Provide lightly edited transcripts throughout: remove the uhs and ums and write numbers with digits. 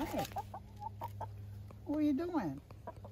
Hey, what are you doing?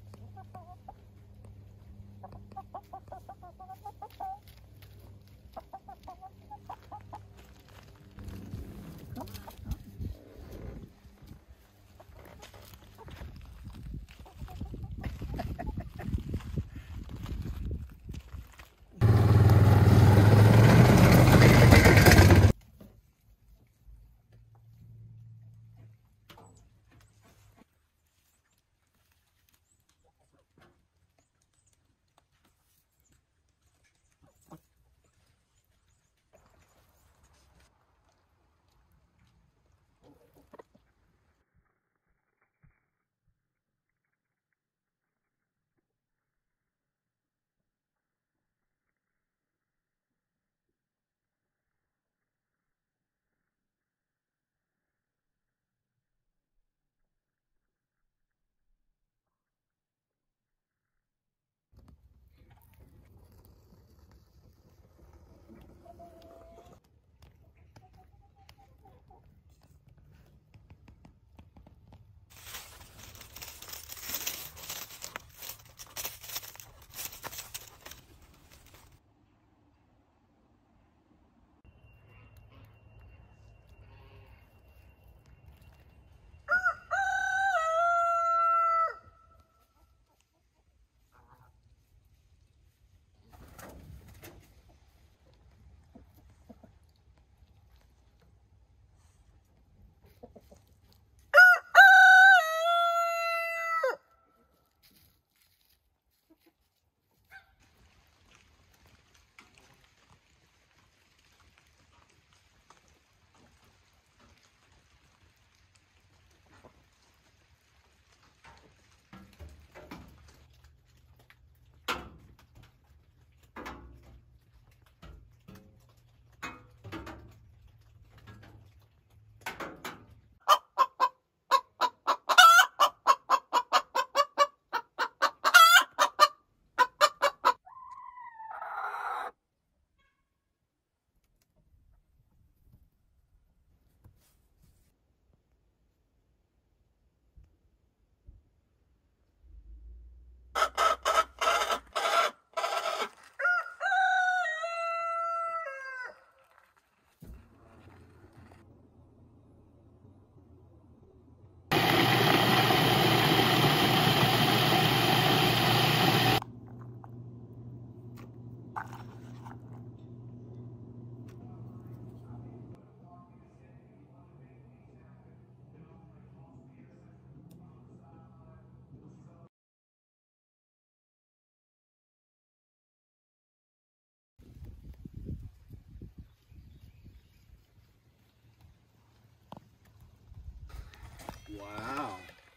Wow.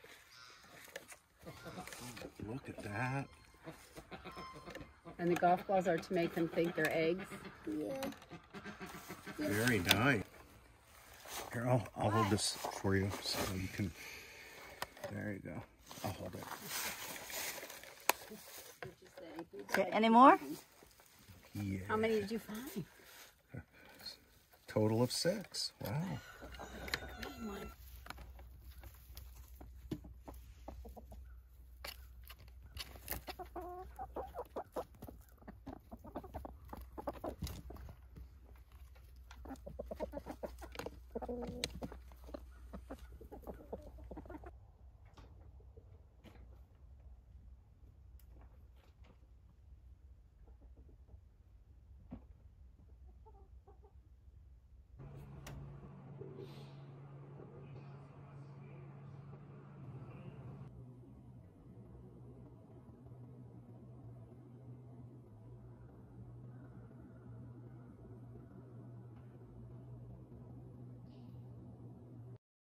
Look at that. And the golf balls are to make them think they're eggs? Yeah. Very nice. Here, I'll hold this for you so you can. There you go. I'll hold it. Okay, any more? Yeah. How many did you find? Total of 6. Wow. Green one.